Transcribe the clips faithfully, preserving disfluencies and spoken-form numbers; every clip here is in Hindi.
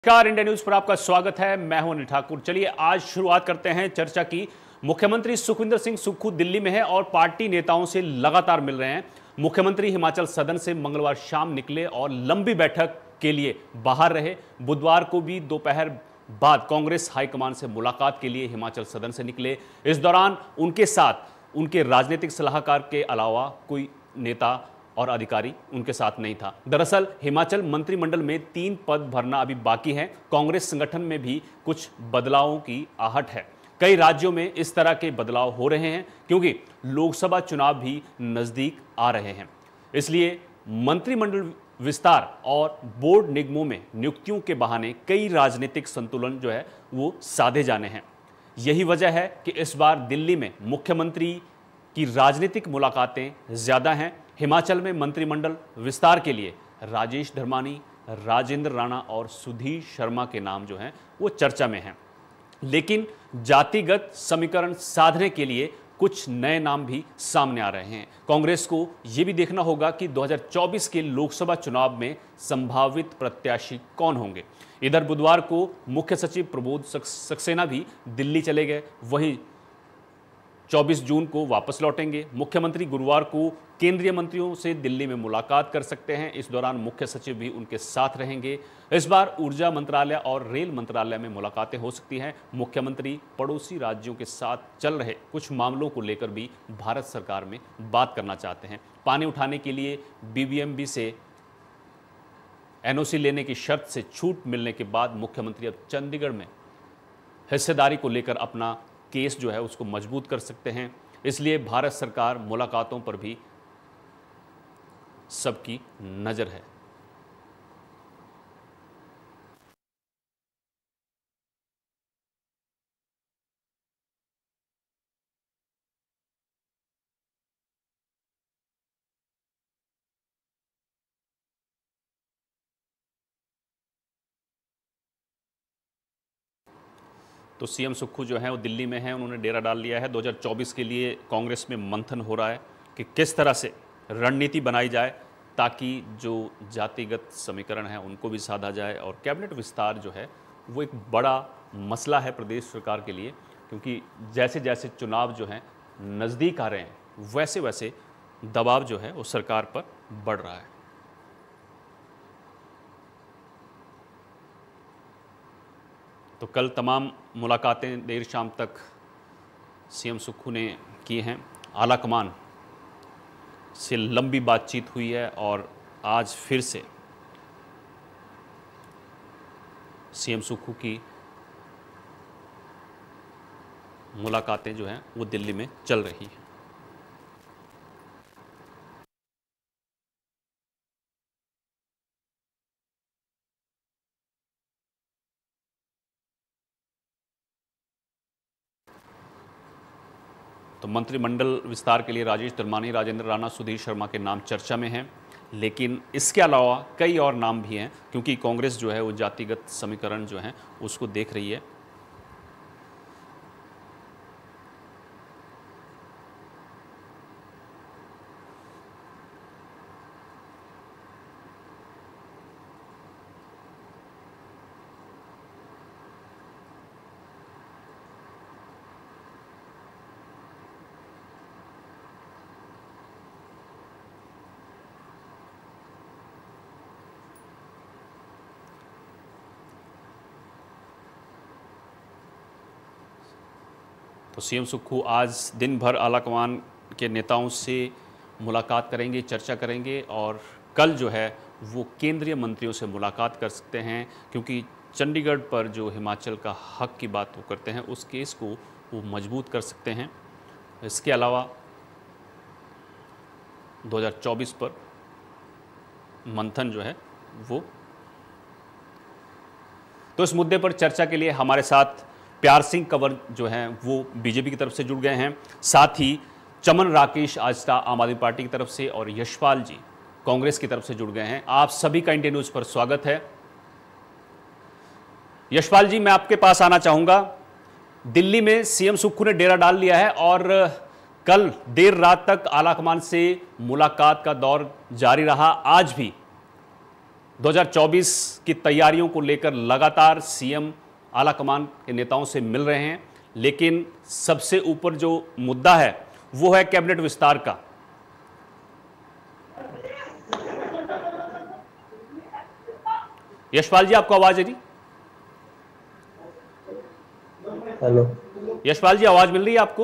नमस्कार, इंडिया न्यूज पर आपका स्वागत है। मैं हूं अनिल ठाकुर। चलिए आज शुरुआत करते हैं चर्चा की। मुख्यमंत्री सुखविंदर सिंह सुक्खू दिल्ली में है और पार्टी नेताओं से लगातार मिल रहे हैं। मुख्यमंत्री हिमाचल सदन से मंगलवार शाम निकले और लंबी बैठक के लिए बाहर रहे। बुधवार को भी दोपहर बाद कांग्रेस हाईकमान से मुलाकात के लिए हिमाचल सदन से निकले। इस दौरान उनके साथ उनके राजनीतिक सलाहकार के अलावा कोई नेता और अधिकारी उनके साथ नहीं था। दरअसल हिमाचल मंत्रिमंडल में तीन पद भरना अभी बाकी है। कांग्रेस संगठन में भी कुछ बदलावों की आहट है। कई राज्यों में इस तरह के बदलाव हो रहे हैं क्योंकि लोकसभा चुनाव भी नजदीक आ रहे हैं। इसलिए मंत्रिमंडल विस्तार और बोर्ड निगमों में नियुक्तियों के बहाने कई राजनीतिक संतुलन जो है वो साधे जाने हैं। यही वजह है कि इस बार दिल्ली में मुख्यमंत्री की राजनीतिक मुलाकातें ज्यादा हैं। हिमाचल में मंत्रिमंडल विस्तार के लिए राजेश धर्मानी, राजेंद्र राणा और सुधीर शर्मा के नाम जो हैं वो चर्चा में हैं। लेकिन जातिगत समीकरण साधने के लिए कुछ नए नाम भी सामने आ रहे हैं। कांग्रेस को यह भी देखना होगा कि दो हज़ार चौबीस के लोकसभा चुनाव में संभावित प्रत्याशी कौन होंगे। इधर बुधवार को मुख्य सचिव प्रबोध सक्सेना भी दिल्ली चले गए। वहीं चौबीस जून को वापस लौटेंगे। मुख्यमंत्री गुरुवार को केंद्रीय मंत्रियों से दिल्ली में मुलाकात कर सकते हैं। इस दौरान मुख्य सचिव भी उनके साथ रहेंगे। इस बार ऊर्जा मंत्रालय और रेल मंत्रालय में मुलाकातें हो सकती हैं। मुख्यमंत्री पड़ोसी राज्यों के साथ चल रहे कुछ मामलों को लेकर भी भारत सरकार में बात करना चाहते हैं। पानी उठाने के लिए बीबीएमबी से एनओसी लेने की शर्त से छूट मिलने के बाद मुख्यमंत्री अब चंडीगढ़ में हिस्सेदारी को लेकर अपना केस जो है उसको मजबूत कर सकते हैं। इसलिए भारत सरकार मुलाकातों पर भी सबकी नजर है। तो सीएम सुक्खू जो है वो दिल्ली में है, उन्होंने डेरा डाल लिया है। दो हज़ार चौबीस के लिए कांग्रेस में मंथन हो रहा है कि किस तरह से रणनीति बनाई जाए ताकि जो जातिगत समीकरण है उनको भी साधा जाए। और कैबिनेट विस्तार जो है वो एक बड़ा मसला है प्रदेश सरकार के लिए, क्योंकि जैसे जैसे चुनाव जो हैं नज़दीक आ रहे हैं वैसे वैसे दबाव जो है वो सरकार पर बढ़ रहा है। तो कल तमाम मुलाकातें देर शाम तक सीएम सुक्खू ने की हैं। आलाकमान से लंबी बातचीत हुई है और आज फिर से सीएम सुक्खू की मुलाकातें जो हैं वो दिल्ली में चल रही हैं। तो मंत्रिमंडल विस्तार के लिए राजेश धर्मानी, राजेंद्र राणा, सुधीर शर्मा के नाम चर्चा में हैं। लेकिन इसके अलावा कई और नाम भी हैं क्योंकि कांग्रेस जो है वो जातिगत समीकरण जो है उसको देख रही है। तो सीएम सुक्खू आज दिन भर आलाकमान के नेताओं से मुलाकात करेंगे, चर्चा करेंगे और कल जो है वो केंद्रीय मंत्रियों से मुलाकात कर सकते हैं, क्योंकि चंडीगढ़ पर जो हिमाचल का हक की बात वो करते हैं उस केस को वो मजबूत कर सकते हैं। इसके अलावा दो हज़ार चौबीस पर मंथन जो है वो। तो इस मुद्दे पर चर्चा के लिए हमारे साथ प्यार सिंह कंवर जो हैं वो बीजेपी की तरफ से जुड़ गए हैं, साथ ही चमन राकेश आजता आम आदमी पार्टी की तरफ से और यशपाल जी कांग्रेस की तरफ से जुड़ गए हैं। आप सभी का इंडिया न्यूज पर स्वागत है। यशपाल जी, मैं आपके पास आना चाहूंगा। दिल्ली में सीएम सुक्खू ने डेरा डाल लिया है और कल देर रात तक आलाकमान से मुलाकात का दौर जारी रहा। आज भी दो हज़ार चौबीस की तैयारियों को लेकर लगातार सीएम आला कमान के नेताओं से मिल रहे हैं, लेकिन सबसे ऊपर जो मुद्दा है वो है कैबिनेट विस्तार का। यशपाल जी, आपको आवाज है जी? हेलो यशपाल जी, आवाज मिल रही है आपको?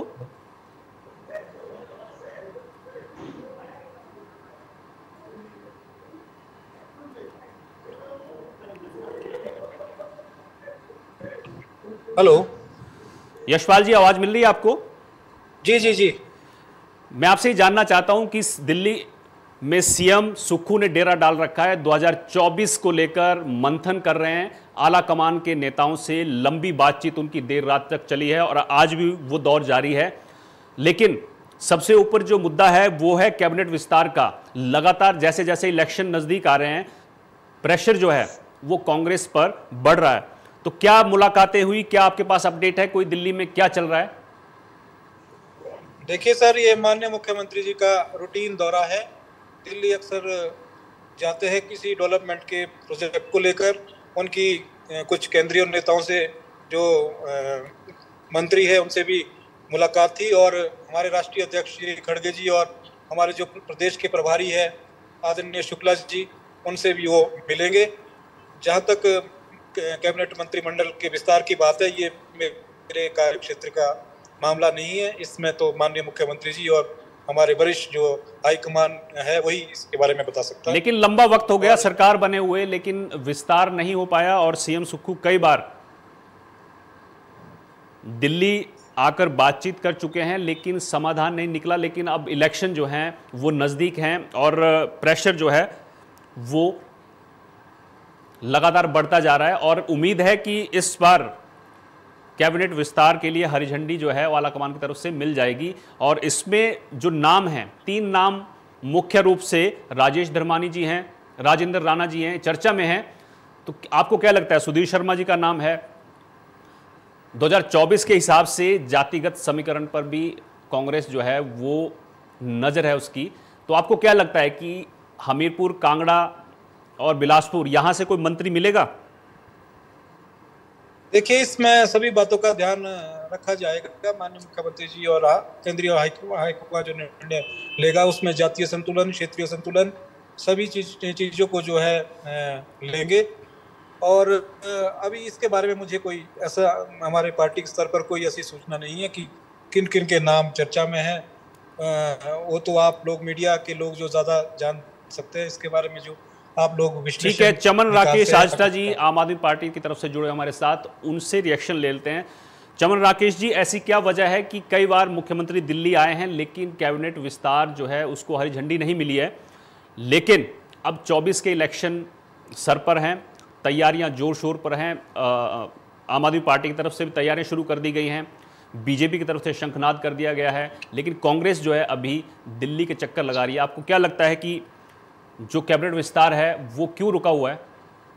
हेलो यशपाल जी, आवाज मिल रही है आपको? जी जी जी मैं आपसे जानना चाहता हूं कि दिल्ली में सीएम सुक्खू ने डेरा डाल रखा है, दो हज़ार चौबीस को लेकर मंथन कर रहे हैं। आला कमान के नेताओं से लंबी बातचीत उनकी देर रात तक चली है और आज भी वो दौर जारी है। लेकिन सबसे ऊपर जो मुद्दा है वो है कैबिनेट विस्तार का। लगातार जैसे जैसे इलेक्शन नजदीक आ रहे हैं, प्रेशर जो है वो कांग्रेस पर बढ़ रहा है। तो क्या मुलाकातें हुई, क्या आपके पास अपडेट है, कोई दिल्ली में क्या चल रहा है? देखिए सर, ये माननीय मुख्यमंत्री जी का रूटीन दौरा है। दिल्ली अक्सर जाते हैं किसी डेवलपमेंट के प्रोजेक्ट को लेकर। उनकी कुछ केंद्रीय नेताओं से जो मंत्री है उनसे भी मुलाकात थी, और हमारे राष्ट्रीय अध्यक्ष श्री खड़गे जी और हमारे जो प्रदेश के प्रभारी है आदरणीय शुक्ला जी, उनसे भी वो मिलेंगे। जहाँ तक कैबिनेट मंत्रिमंडल के विस्तार की बात है, ये मेरे कार्य क्षेत्र का मामला नहीं है। इसमें तो माननीय मुख्यमंत्री जी और हमारे वरिष्ठ जो हाईकमान है वही इसके बारे में बता सकता है। लेकिन लंबा वक्त हो गया सरकार बने हुए, लेकिन विस्तार नहीं हो पाया और सीएम सुक्खू कई बार दिल्ली आकर बातचीत कर चुके हैं, लेकिन समाधान नहीं निकला। लेकिन अब इलेक्शन जो हैं वो नज़दीक हैं और प्रेशर जो है वो लगातार बढ़ता जा रहा है और उम्मीद है कि इस बार कैबिनेट विस्तार के लिए हरी झंडी जो है आला कमान की तरफ से मिल जाएगी। और इसमें जो नाम हैं, तीन नाम मुख्य रूप से राजेश धर्मानी जी हैं, राजेंद्र राणा जी हैं, चर्चा में हैं। तो आपको क्या लगता है? सुधीर शर्मा जी का नाम है। दो हज़ार चौबीस के हिसाब से जातिगत समीकरण पर भी कांग्रेस जो है वो नजर है उसकी। तो आपको क्या लगता है कि हमीरपुर, कांगड़ा और बिलासपुर यहां से कोई मंत्री मिलेगा? देखिए, इसमें सभी बातों का ध्यान रखा जाएगा। माननीय मुख्यमंत्री जी और केंद्रीय हाईकमान जो निर्णय लेगा उसमें जातीय संतुलन, क्षेत्रीय संतुलन, सभी चीज चीज़ों को जो है लेंगे। और अभी इसके बारे में मुझे कोई ऐसा हमारे पार्टी के स्तर पर कोई ऐसी सूचना नहीं है कि किन किन के नाम चर्चा में है। वो तो आप लोग मीडिया के लोग जो ज़्यादा जान सकते हैं इसके बारे में, जो आप लोग। ठीक है, चमन राकेश आजटा जी आम आदमी पार्टी की तरफ से जुड़े हमारे साथ, उनसे रिएक्शन ले लेते हैं। चमन राकेश जी, ऐसी क्या वजह है कि कई बार मुख्यमंत्री दिल्ली आए हैं लेकिन कैबिनेट विस्तार जो है उसको हरी झंडी नहीं मिली है, लेकिन अब चौबीस के इलेक्शन सर पर हैं, तैयारियां जोर शोर पर हैं। आम आदमी पार्टी की तरफ से भी तैयारियां शुरू कर दी गई हैं, बीजेपी की तरफ से शंखनाद कर दिया गया है, लेकिन कांग्रेस जो है अभी दिल्ली के चक्कर लगा रही है। आपको क्या लगता है कि जो कैबिनेट विस्तार है वो क्यों रुका हुआ है?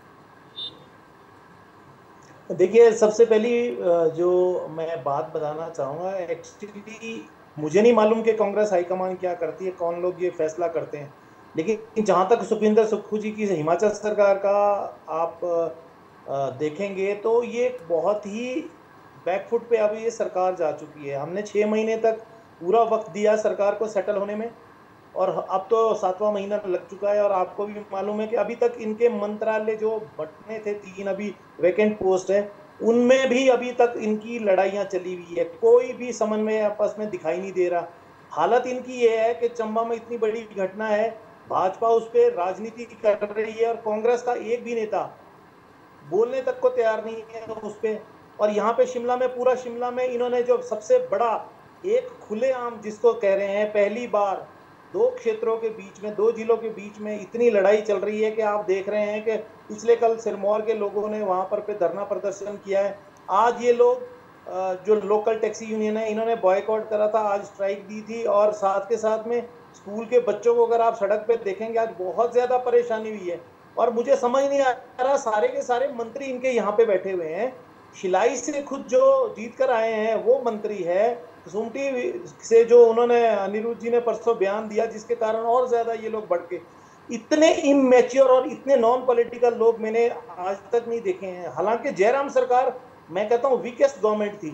देखिए, सबसे पहली जो मैं बात बताना चाहूँगा, एक्चुअली मुझे नहीं मालूम कि कांग्रेस हाईकमान क्या करती है, कौन लोग ये फैसला करते हैं। लेकिन जहाँ तक सुखविंदर सुक्खू जी की हिमाचल सरकार का आप देखेंगे तो ये बहुत ही बैकफुट पे अभी ये सरकार जा चुकी है। हमने छः महीने तक पूरा वक्त दिया सरकार को सेटल होने में, और अब तो सातवां महीना लग चुका है। और आपको भी मालूम है कि अभी तक इनके मंत्रालय जो बटने थे, तीन अभी वैकेंट पोस्ट है, उनमें भी अभी तक इनकी लड़ाइयाँ चली हुई है। कोई भी समन्वय आपस में दिखाई नहीं दे रहा। हालत इनकी ये है कि चंबा में इतनी बड़ी घटना है, भाजपा उस पर राजनीति कर रही है और कांग्रेस का एक भी नेता बोलने तक को तैयार नहीं है उस पर। और यहाँ पे शिमला में, पूरा शिमला में इन्होंने जो सबसे बड़ा एक खुलेआम जिसको कह रहे हैं, पहली बार दो क्षेत्रों के बीच में, दो जिलों के बीच में इतनी लड़ाई चल रही है कि आप देख रहे हैं कि पिछले कल सिरमौर के लोगों ने वहां पर पे धरना प्रदर्शन किया है। आज ये लोग जो लोकल टैक्सी यूनियन है, इन्होंने बॉयकॉट करा था, आज स्ट्राइक दी थी। और साथ के साथ में स्कूल के बच्चों को अगर आप सड़क पे देखेंगे, आज बहुत ज्यादा परेशानी हुई है। और मुझे समझ नहीं आ रहा, सारे के सारे मंत्री इनके यहाँ पे बैठे हुए हैं। शिलाई से खुद जो जीत कर आए हैं वो मंत्री है, सुमटी से जो उन्होंने अनिरुद्ध जी ने परसों बयान दिया, जिसके कारण और ज्यादा ये लोग बढ़ के, इतने इमेच्योर और इतने नॉन पॉलिटिकल लोग मैंने आज तक नहीं देखे हैं। हालांकि जयराम सरकार मैं कहता हूं वीकेस्ट गवर्नमेंट थी,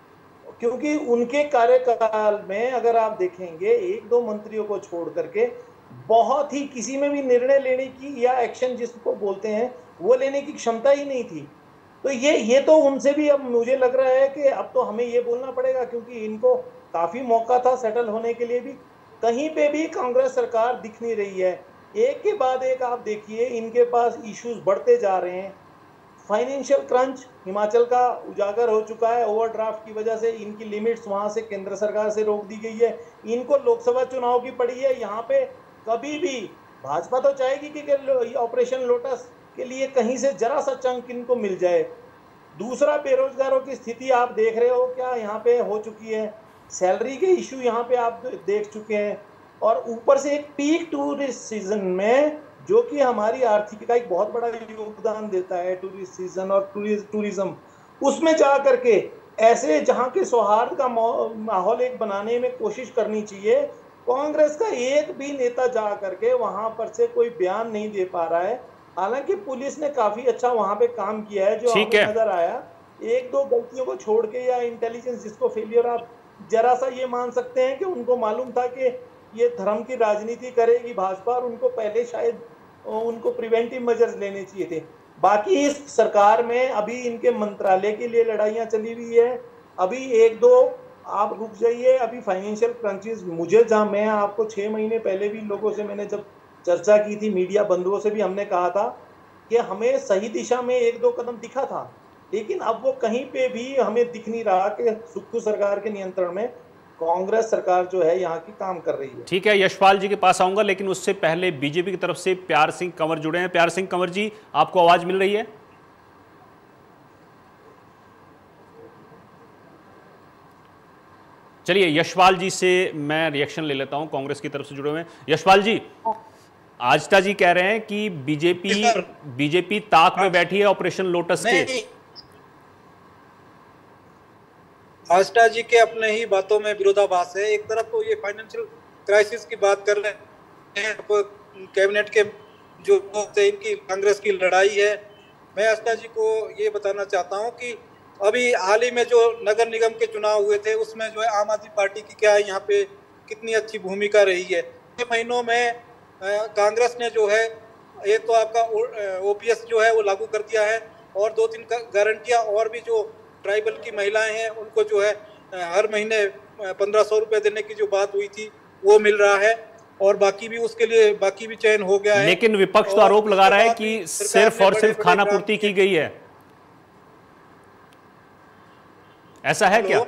क्योंकि उनके कार्यकाल में अगर आप देखेंगे एक दो मंत्रियों को छोड़ करके बहुत ही किसी में भी निर्णय लेने की या एक्शन जिसको बोलते हैं वो लेने की क्षमता ही नहीं थी। तो ये ये तो उनसे भी अब मुझे लग रहा है कि अब तो हमें ये बोलना पड़ेगा, क्योंकि इनको काफी मौका था सेटल होने के लिए भी, कहीं पे भी कांग्रेस सरकार दिख नहीं रही है। एक के बाद एक आप देखिए इनके पास इश्यूज बढ़ते जा रहे हैं। फाइनेंशियल क्रंच हिमाचल का उजागर हो चुका है, ओवरड्राफ्ट की वजह से इनकी लिमिट्स वहां से केंद्र सरकार से रोक दी गई है। इनको लोकसभा चुनाव की पड़ी है, यहाँ पे कभी भी भाजपा तो चाहेगी कि ऑपरेशन लोटस के लिए कहीं से जरा सा चंक इनको मिल जाए। दूसरा, बेरोजगारों की स्थिति आप देख रहे हो क्या यहाँ पे हो चुकी है, सैलरी के इशू यहाँ पे आप देख चुके हैं, और ऊपर से एक पीक टूरिस्ट सीजन में जो कि हमारी आर्थिक का एक बहुत बड़ा योगदान देता है टूरिस्ट सीजन और टूरिज्म, उसमें जा करके ऐसे जहां के सौहार्द का माहौल एक बनाने में कोशिश करनी चाहिए। कांग्रेस का एक भी नेता जा करके वहां पर से कोई बयान नहीं दे पा रहा है। हालांकि पुलिस ने काफी अच्छा वहां पे काम किया है जो हमें नजर आया, एक दो गलतियों को छोड़ के, या इंटेलिजेंस जिसको फेलियर आप जरा सा ये मान सकते हैं कि उनको मालूम था कि ये धर्म की राजनीति करेगी भाजपा और उनको पहले शायद उनको प्रिवेंटिव मेजर्स लेने चाहिए थे। बाकी इस सरकार में अभी इनके मंत्रालय के लिए लड़ाइयां चली हुई है। अभी एक दो आप रुक जाइए, अभी फाइनेंशियल क्रंचेस मुझे जहां मैं आपको छह महीने पहले भी लोगों से मैंने जब चर्चा की थी, मीडिया बंधुओं से भी हमने कहा था कि हमें सही दिशा में एक दो कदम दिखा था, लेकिन अब वो कहीं पे भी हमें दिख नहीं रहा कि सुक्खू सरकार के नियंत्रण में कांग्रेस सरकार जो है यहाँ की काम कर रही है। ठीक है, यशपाल जी के पास आऊंगा, लेकिन उससे पहले बीजेपी की तरफ से प्यार सिंह कंवर जुड़े हैं। प्यार सिंह कंवर जी, आपको आवाज मिल रही है? चलिए यशपाल जी से मैं रिएक्शन ले लेता हूं, कांग्रेस की तरफ से जुड़े हुए हैं। यशपाल जी, आस्था जी कह रहे हैं कि बीजेपी बीजेपी ताक में बैठी है ऑपरेशन लोटस के। आस्था जी के अपने ही बातों में विरोधाभास है। एक तरफ तो ये फाइनेंशियल क्राइसिस की बात कर रहे हैं, कैबिनेट के जो इनकी कांग्रेस की लड़ाई है। मैं आस्था जी को ये बताना चाहता हूं कि अभी हाल ही में जो नगर निगम के चुनाव हुए थे उसमें जो है आम आदमी पार्टी की क्या है यहाँ पे कितनी अच्छी भूमिका रही है। छह महीनों में कांग्रेस ने जो है एक तो आपका ओपीएस जो है वो लागू कर दिया है, और दो तीन गारंटियां और भी जो ट्राइबल की महिलाएं हैं उनको जो है हर महीने पंद्रह सौ रुपए देने की जो बात हुई थी वो मिल रहा है, और बाकी भी उसके लिए बाकी भी चयन हो गया है। लेकिन विपक्ष तो आरोप लगा रहा है कि सिर्फ और सिर्फ खाना पूर्ति की गई है, ऐसा है क्या?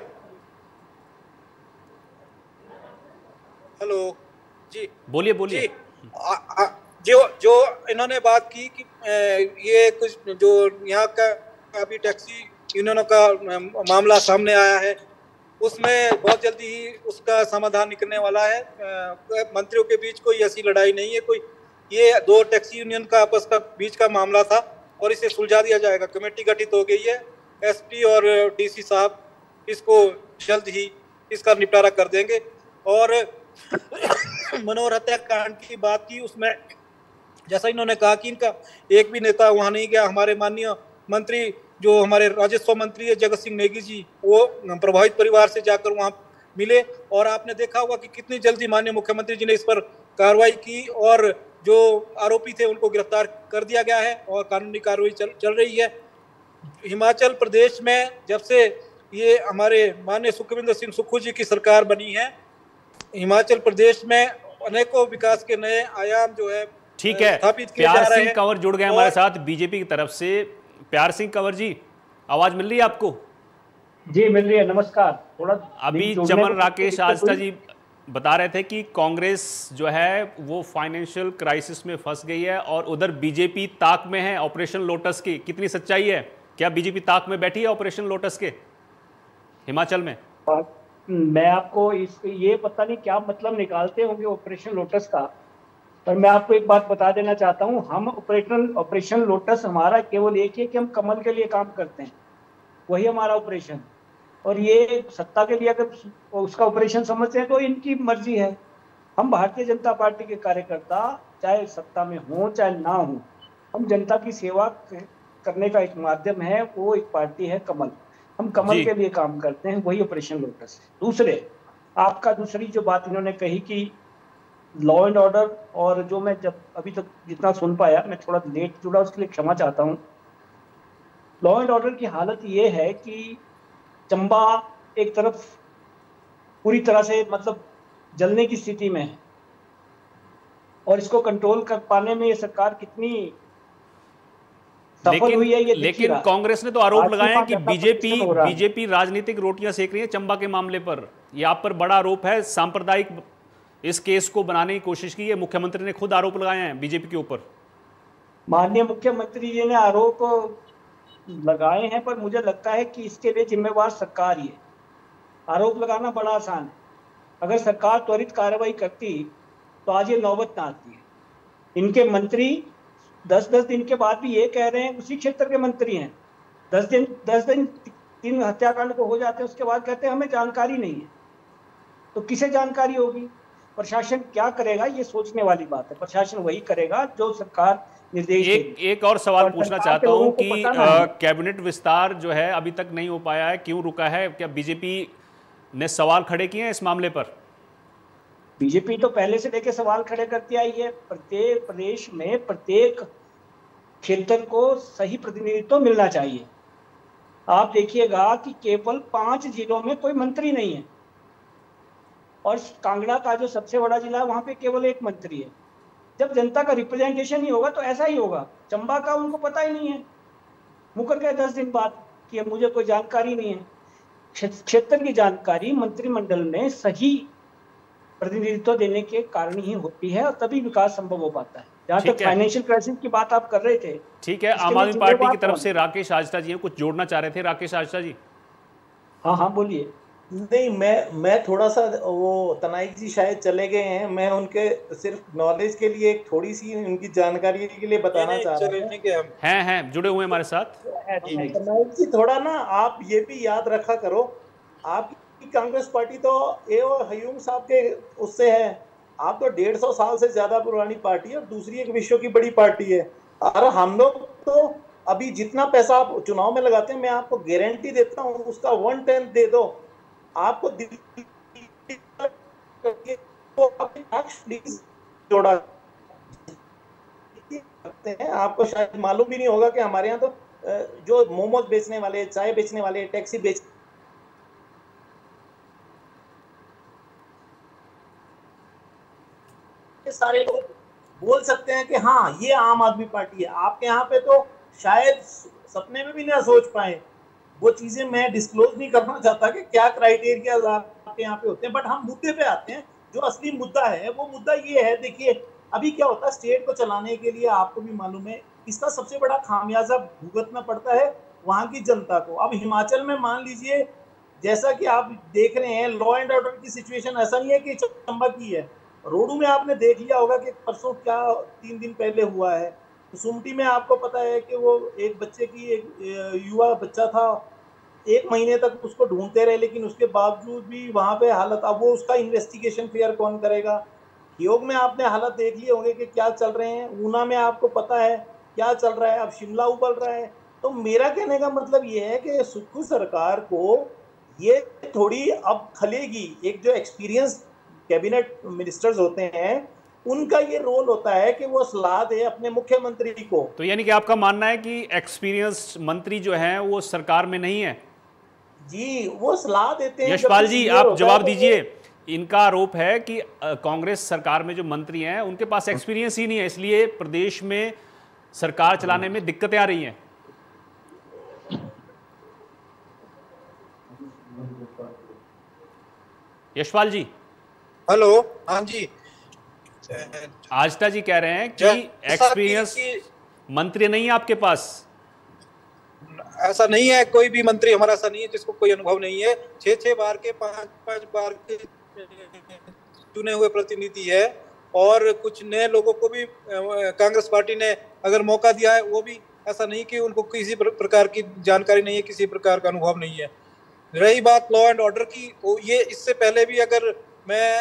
हेलो जी, बोलिए बोलिए। जो जो इन्होंने बात की कि ये कुछ जो यहाँ का अभी टैक्सी यूनियनों का मामला सामने आया है उसमें बहुत जल्दी ही उसका समाधान निकलने वाला है। मंत्रियों के बीच कोई ऐसी लड़ाई नहीं है, कोई ये दो टैक्सी यूनियन का आपस का बीच का मामला था और इसे सुलझा दिया जाएगा। कमेटी गठित हो गई है, एसपी और डीसी साहब इसको जल्द ही इसका निपटारा कर देंगे। और मनोहर हत्याकांड की बात की, उसमें जैसा इन्होंने कहा कि इनका एक भी नेता वहां नहीं गया। हमारे माननीय मंत्री जो हमारे राजस्व मंत्री है जगत सिंह नेगी जी, वो प्रभावित परिवार से जाकर वहां मिले, और आपने देखा होगा कि कितनी जल्दी माननीय मुख्यमंत्री जी ने इस पर कार्रवाई की और जो आरोपी थे उनको गिरफ्तार कर दिया गया है और कानूनी कार्रवाई चल, चल रही है। हिमाचल प्रदेश में जब से ये हमारे माननीय सुखविंदर सिंह सुक्खू जी की सरकार बनी है, हिमाचल प्रदेश में अनेकों विकास के नए आयाम जो है ठीक है। प्यार सिंह कंवर जुड़ गए हमारे साथ बीजेपी की तरफ से। प्यार सिंह कंवर जी, आवाज मिल रही है आपको? जी मिल रही है, नमस्कार। थोड़ा अभी चमन राकेश आस्था जी बता रहे थे कि कांग्रेस जो है वो फाइनेंशियल क्राइसिस में फंस गई है और उधर बीजेपी ताक में है ऑपरेशन लोटस की। कितनी सच्चाई है? क्या बीजेपी ताक में बैठी है ऑपरेशन लोटस के हिमाचल में? मैं आपको इस ये पता नहीं क्या मतलब निकालते होंगे ऑपरेशन लोटस का, पर मैं आपको एक बात बता देना चाहता हूं। हम ऑपरेशन ऑपरेशन लोटस हमारा केवल एक ही है कि हम कमल के लिए काम करते हैं, वही हमारा ऑपरेशन। और ये सत्ता के लिए अगर उसका ऑपरेशन समझते हैं तो इनकी मर्जी है। हम भारतीय जनता पार्टी के कार्यकर्ता चाहे सत्ता में हो चाहे ना हो, हम जनता की सेवा करने का एक माध्यम है, वो एक पार्टी है कमल। हम कमल के लिए काम करते हैं, वही ऑपरेशन लोटस है। दूसरे, आपका दूसरी जो बात इन्होंने कही कि लॉ एंड ऑर्डर, और जो मैं जब अभी तक जितना सुन पाया, मैं थोड़ा लेट जुड़ा उसके लिए क्षमा चाहता हूँ। लॉ एंड ऑर्डर की हालत ये है कि चंबा एक तरफ पूरी तरह से मतलब जलने की स्थिति में है, और इसको कंट्रोल कर पाने में ये सरकार कितनी सफल हुई है ये लेकिन कांग्रेस ने तो आरोप लगाया है कि बीजेपी बीजेपी राजनीतिक रोटियां सेक रही है चंबा के मामले पर। यह आप पर बड़ा आरोप है, सांप्रदायिक इस केस को बनाने की कोशिश की है, मुख्यमंत्री ने खुद आरोप लगाए हैं बीजेपी के ऊपर। माननीय मुख्यमंत्री जी ने आरोप लगाए हैं, पर मुझे लगता है कि इसके लिए जिम्मेवार सरकार ही है। आरोप लगाना बड़ा आसान है, अगर सरकार त्वरित कार्रवाई करती तो आज ये नौबत ना आती है। इनके मंत्री दस दस दिन के बाद भी ये कह रहे हैं, उसी क्षेत्र के मंत्री हैं, दस दिन दस दिन तीन हत्याकांड को हो जाते हैं, उसके बाद कहते हैं हमें जानकारी नहीं है। तो किसे जानकारी होगी? प्रशासन क्या करेगा, ये सोचने वाली बात है। प्रशासन वही करेगा जो सरकार निर्देश एक एक और सवाल पूछना चाहता हूं कि कैबिनेट विस्तार जो है अभी तक नहीं हो पाया है, क्यों रुका है? क्या बीजेपी ने सवाल खड़े किए हैं इस मामले पर? बीजेपी तो पहले से लेकर सवाल खड़े करती आई है। प्रत्येक प्रदेश में प्रत्येक क्षेत्र को सही प्रतिनिधित्व मिलना चाहिए। आप देखिएगा कि केवल पांच जिलों में कोई मंत्री नहीं है, और कांगड़ा का जो सबसे बड़ा जिला है वहां पे केवल एक मंत्री है। जब जनता का रिप्रेजेंटेशन ही होगा तो ऐसा ही होगा। चंबा का उनको पता ही नहीं है, मुकर गए दस दिन बाद कि मुझे कोई जानकारी नहीं है। क्षेत्र की जानकारी मंत्रिमंडल में सही प्रतिनिधित्व देने के कारण ही होती है, और तभी विकास संभव हो पाता है। जहां तक फाइनेंशियल क्राइसिस की बात आप कर रहे थे, ठीक है, आम आदमी पार्टी की तरफ से राकेश आजटा जी कुछ जोड़ना चाह रहे थे। राकेश आजटा जी। हाँ हाँ बोलिए। नहीं, मैं मैं थोड़ा सा, वो तनाई जी शायद चले गए हैं, मैं उनके सिर्फ नॉलेज के लिए एक थोड़ी सी उनकी जानकारी के लिए बताना चाह रहा हूँ। हैं हैं जुड़े हुए हमारे साथ। तनाई जी, थोड़ा ना आप ये भी याद रखा करो, आपकी कांग्रेस पार्टी तो ए और हयूम साहब के उससे है। आप तो डेढ़ सौ साल से ज्यादा पुरानी पार्टी है, और दूसरी एक विश्व की बड़ी पार्टी है। और हम लोग तो अभी जितना पैसा आप चुनाव में लगाते हैं, मैं आपको गारंटी देता हूँ उसका वन टेंथ दे दो आपको जोड़ा करते हैं। आपको शायद मालूम भी नहीं होगा कि हमारे यहाँ तो जो मोमोज बेचने वाले, चाय बेचने वाले, टैक्सी बेच सारे लोग बोल सकते हैं कि हाँ ये आम आदमी पार्टी है। आपके यहाँ पे तो शायद सपने में भी ना सोच पाए। वो चीजें मैं डिस्क्लोज नहीं करना चाहता कि क्या क्राइटेरिया आपके यहाँ पे होते हैं, बट हम मुद्दे पे आते हैं। जो असली मुद्दा है वो मुद्दा ये है, देखिए अभी क्या होता है, स्टेट को चलाने के लिए आपको भी मालूम है इसका सबसे बड़ा खामियाजा भुगतना पड़ता है वहां की जनता को। अब हिमाचल में मान लीजिए, जैसा कि आप देख रहे हैं, लॉ एंड ऑर्डर की सिचुएशन ऐसा नहीं है कि चंबा की है। रोडू में आपने देख लिया होगा कि परसों क्या तीन दिन पहले हुआ है। सुमटी में आपको पता है कि वो एक बच्चे की, एक युवा बच्चा था, एक महीने तक उसको ढूंढते रहे, लेकिन उसके बावजूद भी वहां पे हालत, अब वो उसका इन्वेस्टिगेशन फेयर कौन करेगा। योग में आपने हालत देख लिए होंगे कि क्या चल रहे हैं। ऊना में आपको पता है क्या चल रहा है, अब शिमला उबल रहा है। तो मेरा कहने का मतलब ये है कि सुक्खू सरकार को ये थोड़ी अब खलेगी। एक जो एक्सपीरियंस कैबिनेट मिनिस्टर्स होते हैं, उनका ये रोल होता है कि वो सलाह दे अपने मुख्यमंत्री को। तो यानी कि आपका मानना है कि एक्सपीरियंस मंत्री जो हैं वो सरकार में नहीं है? जी, वो सलाह देते हैं। यशपाल जी, आप जवाब दीजिए। इनका आरोप है कि कांग्रेस सरकार में जो मंत्री हैं उनके पास एक्सपीरियंस ही नहीं है, इसलिए प्रदेश में सरकार चलाने में दिक्कतें आ रही हैं। यशपाल जी। हेलो, हाँ जी। आजटा जी कह रहे हैं कि एक्सपीरियंस मंत्री नहीं है आपके पास। ऐसा नहीं है, कोई भी मंत्री हमारा ऐसा नहीं है जिसको कोई अनुभव नहीं है। छह छह बार के, पांच पांच बार के चुने हुए प्रतिनिधि है, और कुछ नए लोगों को भी कांग्रेस पार्टी ने अगर मौका दिया है, वो भी ऐसा नहीं कि उनको किसी प्रकार की जानकारी नहीं है, किसी प्रकार का अनुभव नहीं है। रही बात लॉ एंड ऑर्डर की, ये इससे पहले भी अगर मैं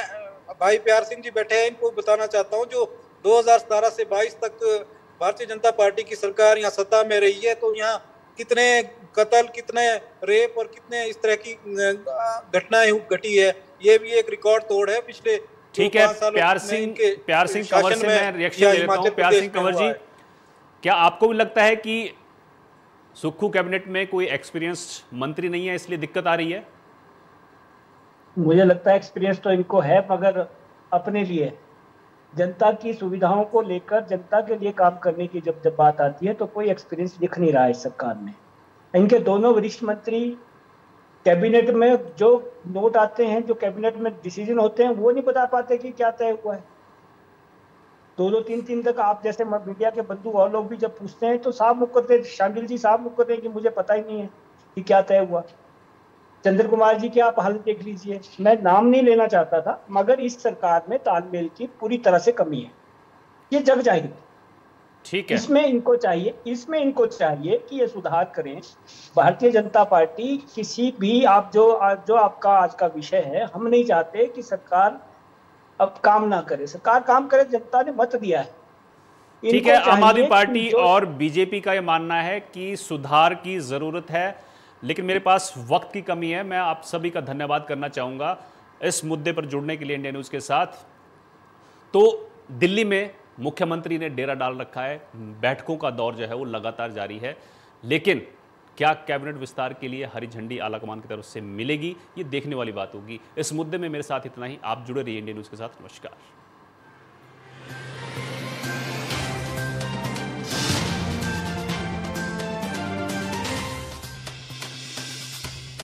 भाई प्यार सिंह जी बैठे हैं, इनको बताना चाहता हूँ, जो दो हज़ार सतारह से बाईस तक भारतीय जनता पार्टी की सरकार यहाँ सत्ता में रही है, तो यहाँ कितने कत्ल, कितने रेप और कितने इस तरह की घटनाएं घटी है, ये भी एक रिकॉर्ड तोड़ है पिछले। ठीक है, प्यार सिंह प्यार सिंह कंवर से मैं रिएक्शन ले लेता हूं। प्यार सिंह कंवर जी, क्या आपको भी लगता है कि सुक्खू कैबिनेट में कोई एक्सपीरियंस्ड मंत्री नहीं है, इसलिए दिक्कत आ रही है? मुझे लगता है एक्सपीरियंस तो इनको है, मगर अपने लिए जनता की सुविधाओं को लेकर, जनता के लिए काम करने की जब जब बात आती है तो कोई एक्सपीरियंस दिख नहीं रहा है इस सरकार में। इनके दोनों वरिष्ठ मंत्री कैबिनेट में जो नोट आते हैं, जो कैबिनेट में डिसीजन होते हैं, वो नहीं बता पाते कि क्या तय हुआ है। दो दो तीन तीन तक आप जैसे मीडिया के बंधु और लोग भी जब पूछते हैं तो साफ मुख करते, शामिल जी साफ मुख करते हैं कि मुझे पता ही नहीं है कि क्या तय हुआ। चंद्र कुमार जी की आप हालत देख लीजिए, मैं नाम नहीं लेना चाहता था, मगर इस सरकार में तालमेल की पूरी तरह से कमी है, ये जग जाहिर। ठीक है, इसमें इनको चाहिए इसमें इनको चाहिए कि ये सुधार करें। भारतीय जनता पार्टी किसी भी, आप जो जो आपका आज का विषय है, हम नहीं चाहते कि सरकार अब काम ना करे, सरकार काम करे, जनता ने मत दिया है। ठीक है, आम आदमी पार्टी और बीजेपी का ये मानना है कि सुधार की जरूरत है, लेकिन मेरे पास वक्त की कमी है। मैं आप सभी का धन्यवाद करना चाहूंगा इस मुद्दे पर जुड़ने के लिए इंडिया न्यूज के साथ। तो दिल्ली में मुख्यमंत्री ने डेरा डाल रखा है, बैठकों का दौर जो है वो लगातार जारी है, लेकिन क्या कैबिनेट विस्तार के लिए हरी झंडी आलाकमान की तरफ से मिलेगी, ये देखने वाली बात होगी। इस मुद्दे में मेरे साथ इतना ही। आप जुड़े रहिए इंडिया न्यूज के साथ। नमस्कार।